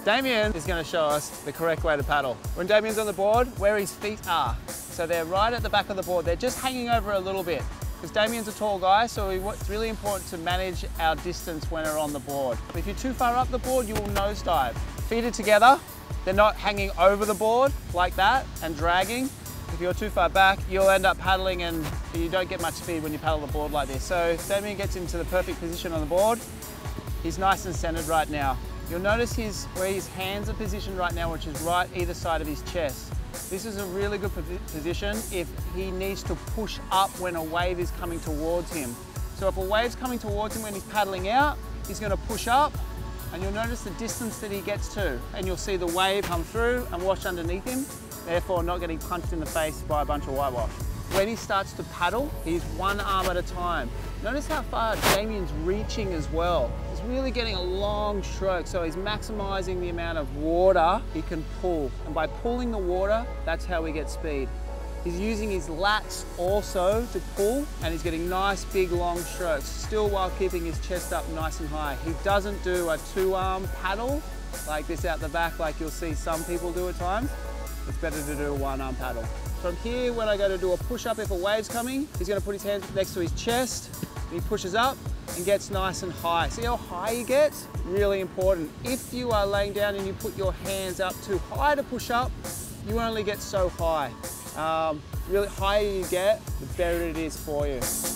Damien is going to show us the correct way to paddle. When Damien's on the board, where his feet are. So they're right at the back of the board. They're just hanging over a little bit. Because Damien's a tall guy, so it's really important to manage our distance when we're on the board. If you're too far up the board, you will nosedive. Feet are together. They're not hanging over the board like that and dragging. If you're too far back, you'll end up paddling and you don't get much speed when you paddle the board like this. So Damien gets into the perfect position on the board. He's nice and centered right now. You'll notice where his hands are positioned right now, which is right either side of his chest. This is a really good position if he needs to push up when a wave is coming towards him. So if a wave's coming towards him when he's paddling out, he's going to push up, and you'll notice the distance that he gets to, and you'll see the wave come through and wash underneath him, therefore not getting punched in the face by a bunch of whitewash. When he starts to paddle, he's one arm at a time. Notice how far Damien's reaching as well. He's really getting a long stroke, so he's maximizing the amount of water he can pull. And by pulling the water, that's how we get speed. He's using his lats also to pull, and he's getting nice, big, long strokes, still while keeping his chest up nice and high. He doesn't do a two-arm paddle like this out the back like you'll see some people do at times. It's better to do a one-arm paddle. From here, when I go to do a push-up, if a wave's coming, he's going to put his hands next to his chest, and he pushes up and gets nice and high. See how high he gets? Really important. If you are laying down and you put your hands up too high to push up, you only get so high. Really higher you get, the better it is for you.